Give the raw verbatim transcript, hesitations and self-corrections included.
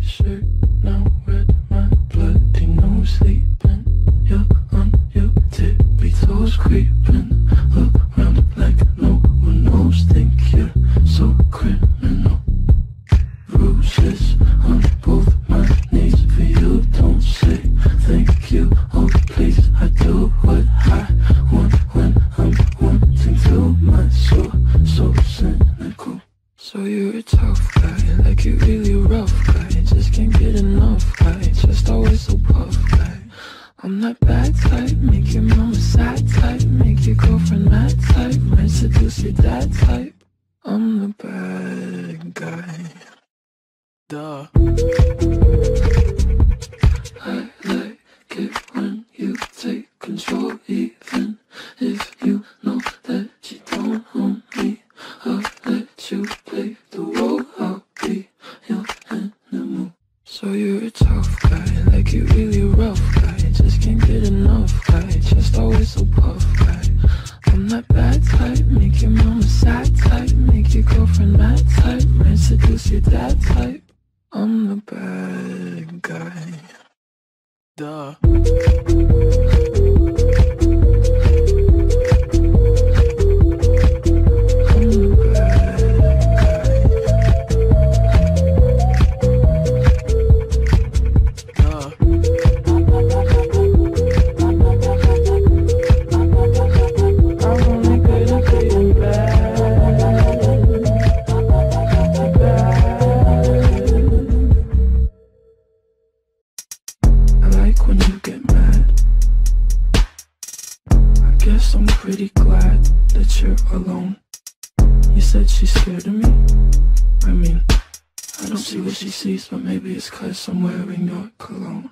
t-shirt, now red, my bloody nose sleeping. You're on your tippy toes creeping. Look round like no one knows. Think you're so criminal. Bruises on both my knees for you. Don't say thank you. Oh please, I do what I want when I'm wanting to. My soul so cynical. So you're a tough guy, like you really rough guy. Just can't get enough guy, just always so puff guy. I'm that bad type, make your mama sad type, make your girlfriend mad type, might seduce your dad type. I'm the bad guy. Duh. I like it when you take control, even if you know that you don't own me. I'll let you play the role, I'll be your animal. So you're a tough guy, like you really rough guy. Just can't get enough guy, just always so puff guy. I'm that bad type, make your mama sad type, make your girlfriend mad type, might seduce your dad type. I'm the bad guy. Duh. I'm pretty glad that you're alone. You said she's scared of me? I mean, I don't see what she sees, but maybe it's 'cause I'm wearing your cologne.